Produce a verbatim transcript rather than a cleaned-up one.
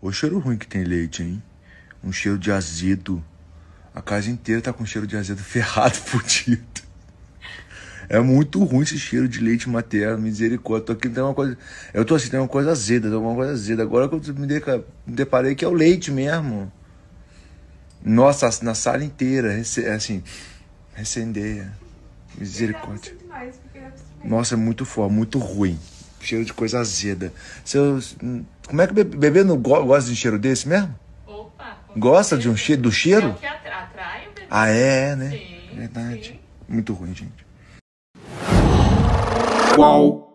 O cheiro ruim que tem leite, hein? Um cheiro de azedo. A casa inteira tá com cheiro de azedo ferrado, fudido. É muito ruim esse cheiro de leite materno, misericórdia. Tô aqui, tem uma coisa... Eu tô assim, tem uma coisa azeda, tem uma coisa azeda. Agora que eu me, de... me deparei que é o leite mesmo. Nossa, na sala inteira, assim, recendeia. Misericórdia. Nossa, é muito forte, muito ruim. Cheiro de coisa azeda. Seu... Como é que o bebê não gosta de um cheiro desse mesmo? Opa! Gosta de um cheiro, do cheiro? É o que atrai o bebê. Ah, é, né? Sim, Verdade. sim. Muito ruim, gente. Qual?